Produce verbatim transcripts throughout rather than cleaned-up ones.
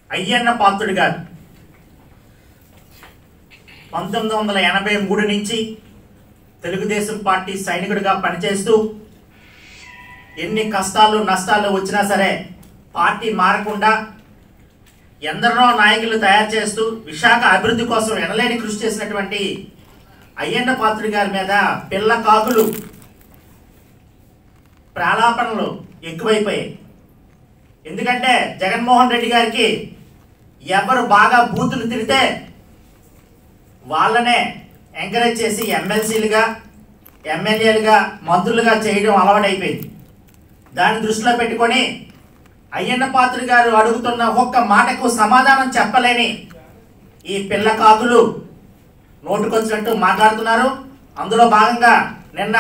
అయ్యన్న పాత్రుడు గారు పంతొమ్మిది వందల ఎనభై మూడు నుంచి తెలుగుదేశం పార్టీ సైనికుడిగా పనిచేస్తూ ఎన్ని కష్టాలు నష్టాలు వచ్చినా సరే పార్టీ మారకుండా ఎందరో నాయకులు తయారు చేస్తూ విశాఖ అభివృద్ధి కోసం ఎనలేని కృషి చేసినటువంటి అయ్యన్న పాత్రుడి గారి మీద పిల్ల కాకులు ప్రాలాపనలు ఎక్కువైపోయాయి. ఎందుకంటే జగన్మోహన్ రెడ్డి గారికి ఎవరు బాగా బూతులు తిరిగితే వాళ్ళనే ఎంకరేజ్ చేసి ఎమ్మెల్సీలుగా ఎమ్మెల్యేలుగా మంత్రులుగా చేయడం అలవాటైపోయింది. దాన్ని దృష్టిలో పెట్టుకొని అయ్యన్న పాత్రుడి గారు అడుగుతున్న ఒక్క మాటకు సమాధానం చెప్పలేని ఈ పిల్ల కాకులు నోటుకొచ్చినట్టు మాట్లాడుతున్నారు. అందులో భాగంగా నిన్న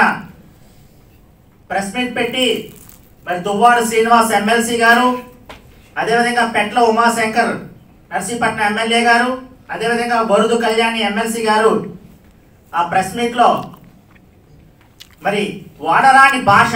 ప్రెస్ మీట్ పెట్టి మరి దువ్వాడ శ్రీనివాస్ ఎమ్మెల్సీ గారు, అదేవిధంగా పెట్ల ఉమాశంకర్ నర్సీపట్నం ఎమ్మెల్యే గారు, అదేవిధంగా బొరుదు కళ్యాణి ఎమ్మెల్సీ గారు ఆ ప్రెస్ మీట్లో మరి వాడరాని భాష.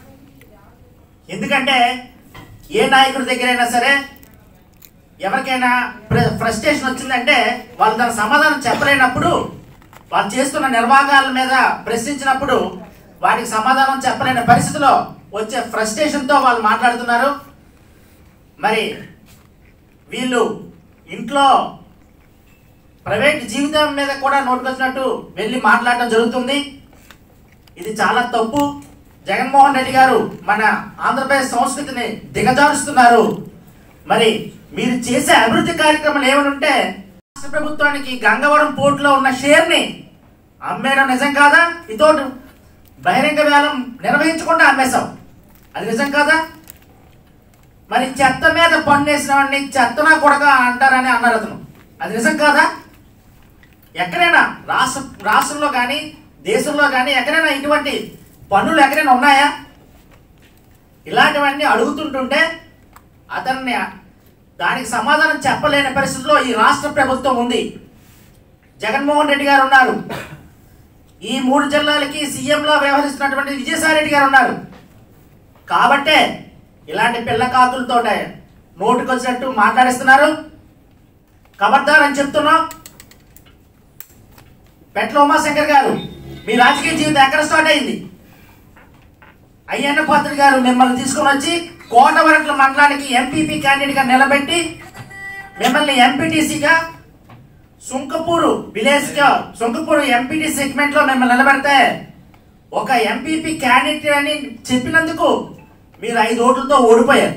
ఎందుకంటే ఏ నాయకుడి దగ్గరైనా సరే ఎవరికైనా ఫ్రస్ట్రేషన్ వచ్చిందంటే వాళ్ళు దాని సమాధానం చెప్పలేనప్పుడు వాళ్ళు చేస్తున్న నిర్వాహాల మీద ప్రశ్నించినప్పుడు వాటికి సమాధానం చెప్పలేని పరిస్థితిలో వచ్చే ఫ్రస్ట్రేషన్తో వాళ్ళు మాట్లాడుతున్నారు. మరి వీళ్ళు ఇంట్లో ప్రైవేట్ జీవితం మీద కూడా నోటుకొచ్చినట్టు వెళ్ళి మాట్లాడటం జరుగుతుంది. ఇది చాలా తప్పు. జగన్మోహన్ రెడ్డి గారు మన ఆంధ్రప్రదేశ్ సంస్కృతిని దిగజారుస్తున్నారు. మరి మీరు చేసే అభివృద్ధి కార్యక్రమాలు ఏమని ఉంటే రాష్ట్ర ప్రభుత్వానికి గంగవరం పోర్టులో ఉన్న షేర్ని అమ్మేయడం నిజం కాదా? ఇతో బహిరంగ వేలం నిర్వహించకుండా అమ్మేశాం, అది నిజం కాదా? మరి చెత్త మీద పన్నేసిన వాడిని చెత్తనా కొడక అంటారని అన్నారు అతను, అది నిజం కాదా? ఎక్కడైనా రాష్ట్ర రాష్ట్రంలో కానీ దేశంలో కానీ ఎక్కడైనా ఇటువంటి పన్నులు ఎక్కడైనా ఉన్నాయా? ఇలాంటివన్నీ అడుగుతుంటుంటే అతన్ని దానికి సమాధానం చెప్పలేని పరిస్థితిలో ఈ రాష్ట్ర ప్రభుత్వం ఉంది. జగన్మోహన్ రెడ్డి గారు ఉన్నారు, ఈ మూడు జిల్లాలకి సీఎంలో వ్యవహరిస్తున్నటువంటి విజయసాయి రెడ్డి గారు ఉన్నారు. కాబట్టే ఇలాంటి పిల్ల కాకులతో నోటుకొచ్చినట్టు మాట్లాడిస్తున్నారు. ఖబర్దార్ అని చెప్తున్నాం. పెట్ల ఉమాశంకర్ గారు, మీ రాజకీయ జీవితం ఎక్కడ స్టార్ట్ అయింది? అయ్యన్న పాత్రుడి గారు మిమ్మల్ని తీసుకొని వచ్చి కోటవరట్ల మండలానికి ఎంపీపీ క్యాండిడేట్గా నిలబెట్టి మిమ్మల్ని ఎంపీటీసీగా సుంకపూరు విలేజ్గా సుంకపూరు ఎంపీటీ సెగ్మెంట్లో మిమ్మల్ని నిలబెడితే ఒక ఎంపీపీ క్యాండిడేట్ అని చెప్పినందుకు మీరు ఐదు ఓట్లతో ఓడిపోయారు.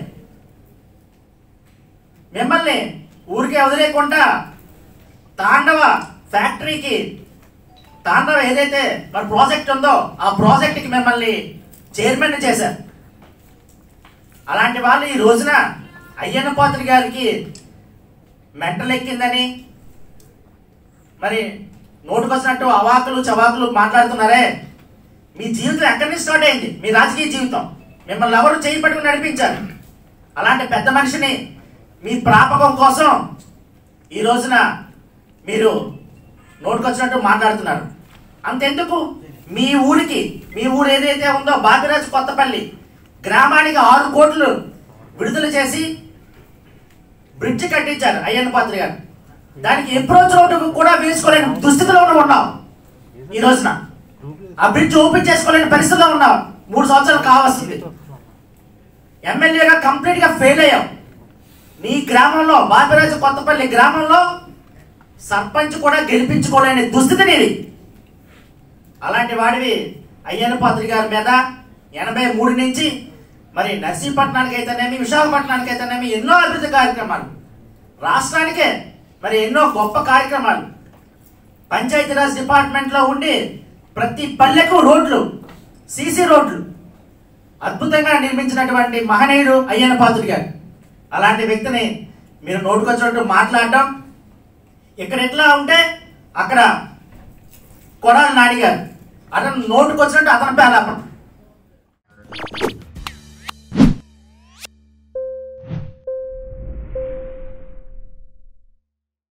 మిమ్మల్ని ఊరికే వదిలేకుండా తాండవ ఫ్యాక్టరీకి తాండవ ఏదైతే మరి ప్రాజెక్ట్ ఉందో ఆ ప్రాజెక్ట్కి మిమ్మల్ని చైర్మన్ చేశారు. అలాంటి వాళ్ళు ఈ రోజున అయ్యన్న పాత్రుడి గారికి మెంటల్ ఎక్కిందని మరి నోటుకొచ్చినట్టు అవాకులు చవాకులు మాట్లాడుతున్నారే. మీ జీవితం ఎక్కడి నుంచి స్టార్ట్ అయింది? మీ రాజకీయ జీవితం మిమ్మల్ని ఎవరు చేయి పట్టుకుని నడిపించారు? అలాంటి పెద్ద మనిషిని మీ ప్రాపకం కోసం ఈ రోజున మీరు నోటుకొచ్చినట్టు మాట్లాడుతున్నారు. అంతెందుకు, మీ ఊరికి మీ ఊరు ఏదైతే ఉందో బాపిరాజు కొత్తపల్లి గ్రామానికి ఆరు కోట్లు విడుదల చేసి బ్రిడ్జ్ కట్టించారు అయ్యన్న పాత్రుడి గారు. దానికి అప్రోచ్ రోడ్డు కూడా వేసుకోలేని దుస్థితిలో ఉన్నాం. ఈ రోజున ఆ బ్రిడ్జ్ ఓపెన్ చేసుకోలేని పరిస్థితిలో ఉన్నాం. మూడు సంవత్సరాలు కావాల్సింది. ఎమ్మెల్యేగా కంప్లీట్ గా ఫెయిల్ అయ్యాం. నీ గ్రామంలో బాపిరాజు కొత్తపల్లి గ్రామంలో సర్పంచ్ కూడా గెలిపించుకోలేని దుస్థితి నీది. అలాంటి వాడివి అయ్యన్న పాత్రుడి గారి మీద ఎనభై మూడు నుంచి మరి నర్సీపట్నానికి అయితేనేమి విశాఖపట్నానికి అయితేనేమి ఎన్నో అభివృద్ధి కార్యక్రమాలు, రాష్ట్రానికే మరి ఎన్నో గొప్ప కార్యక్రమాలు, పంచాయతీరాజ్ డిపార్ట్మెంట్లో ఉండి ప్రతి పల్లెకు రోడ్లు, సీసీ రోడ్లు అద్భుతంగా నిర్మించినటువంటి మహనీయుడు అయ్యన్న పాత్రుడి గారు. అలాంటి వ్యక్తిని మీరు నోటుకొచ్చినట్టు మాట్లాడటం, ఇక్కడ ఎట్లా ఉంటే అక్కడ కొడాలి నాని గారు అతను నోటుకొచ్చినట్టు అతని పేలాపం.